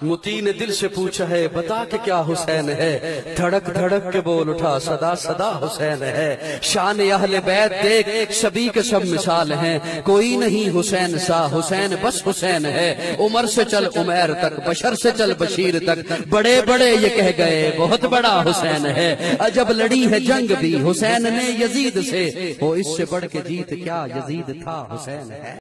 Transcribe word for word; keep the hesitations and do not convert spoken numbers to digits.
मुती ने दिल से पूछा है बता के क्या हुसैन है, धड़क धड़क के बोल उठा सदा सदा हुसैन है। शान अहले बैत देख सभी के सब मिसाल हैं, कोई नहीं हुसैन सा, हुसैन बस हुसैन है। उमर से चल उमैर तक, बशर से चल बशीर तक, बड़े बड़े ये कह गए बहुत बड़ा हुसैन है। अजब लड़ी है जंग भी हुसैन ने यजीद से, वो इससे बढ़ के जीत क्या यजीद था हुसैन है।